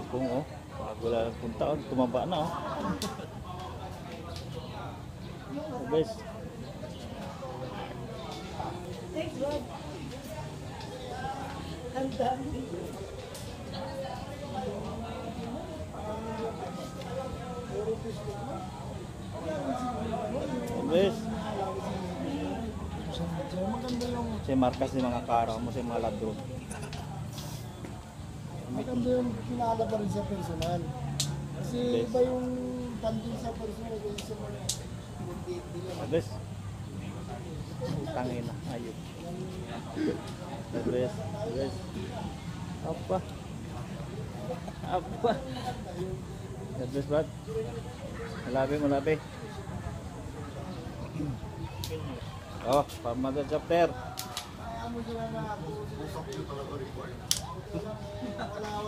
Kung oh, bago lang punta oh, tumaba na oh. The best. Thanks, Lord. Ang dami. The best. Maganda yung Si Marcas yung mga karaw mo, si mga ladro. maganda yung kilala pa rin sa personal. Kasi Yes. iba yung pandin sa personal kung sa mga The best. Tangin na, ayun. The best, the best. Apa? Apa? The best, bad. Malabi, malabi. Oh, pamada chapter. ano sila na ako. Wala